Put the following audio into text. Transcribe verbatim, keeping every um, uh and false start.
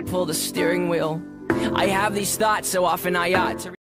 pull the steering wheel. I have these thoughts so often I ought to